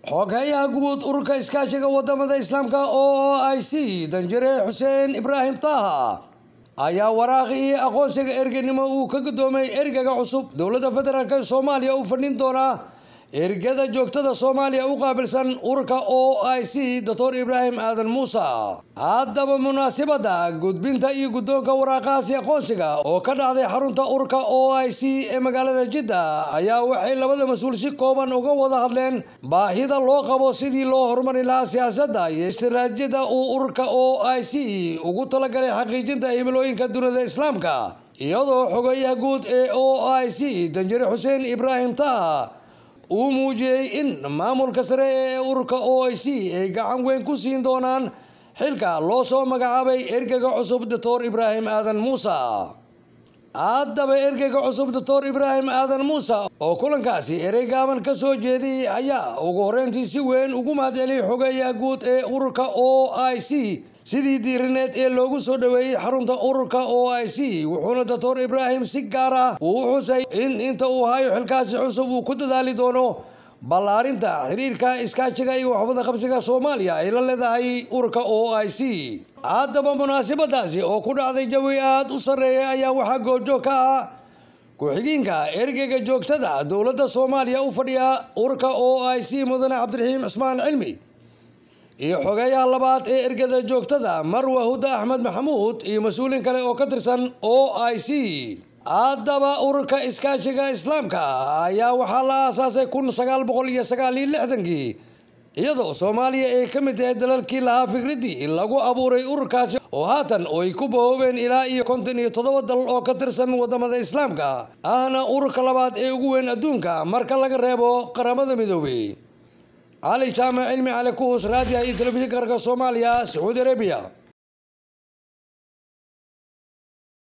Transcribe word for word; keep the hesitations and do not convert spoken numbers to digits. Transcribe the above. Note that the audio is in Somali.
xogayaha guud ururka iskaashiga wadamada islaamka O I C danjire Xuseen Ibraahim Taha ayaa waraaqii aqoonsiga ergeynimo uu ka gudoomay ergaga cusub dowladda federaalka Soomaaliya u fadhin doona ergada joogtada Soomaaliya u qaabilsan ururka O I C Doctor Ibrahim Aadan Muusa haddaba munaasabada gudbinta iyo gudoonka waraaqaasi aqoonsiga oo ka dhacday xarunta ururka O I C ee magaalada Jidda ayaa waxay labada mas'uul si kooban uga wada hadleen baahida loo qabo sidii loo horumarin lahaa siyaasadda iyo istiraatiijiyada uu ururka O I C ugu talagalay xaqiijinta himilooyinka dunida islaamka iyadoo xogayaha guud ee O I C danjire Xuseen Ibraahim Taha uu muujiyay in maamulka sare ee ururka O I C ay gacan weyn ku siin doonaan xilka loo soo magacaabay ergaga cusub Doctor Ibrahim Aadan Muusa haddaba ergaga cusub Doctor Ibrahim Aadan Muusa oo kulankaasi erey gaaban ka soo jeediyay ayaa ugu horreyntii si weyn ugu mahadceliyay xogayaha guud ee ururka O I C sidii diirineed ee loogu soo dhaweeyay xarunta ururka O I C wuxuuna Doctor Ibrahim si gaar ah uu xusay in inta uu hayo xilkaasi cusub uu ku dadaali doono ballaarinta xiriirka iskaashiga iyo waxwada qabsiga Soomaaliya ay la leedahay ururka O I C haddaba munaasabadaasi oo ku dhacday jawi aad u sareeya ayaa waxaa goobjoog ka ah ku-xigeenka ergeyga joogtada dowladda Soomaaliya u fadhiya ururka O I C mudane Cabdiraxiim Cismaan Cilmi iyo xogayaha labaad ee ergada joogtada Marwa Huda Axmed Maxamuud iyo mas'uuliin kale oo ka tirsan O I C haddaba ururka iskaashiga islaamka ayaa waxaa la aasaasay kun sagaal boqol iyo sagaal iyo lixdankii iyadoo Soomaaliya ay ka mid tahay dalalkii lahaa fikradii lagu abuuray ururkaasi oo haatan ay ku boobeen ilaa iyo konton iyo toddoba dal oo ka tirsan wadamada islaamka ahna ururka labaad ee ugu weyn adduunka marka laga reebo qaramada midoobay علي جامع علمي على كوس راديو تلفزيون كركا الصوماليا سعودي أرابيا.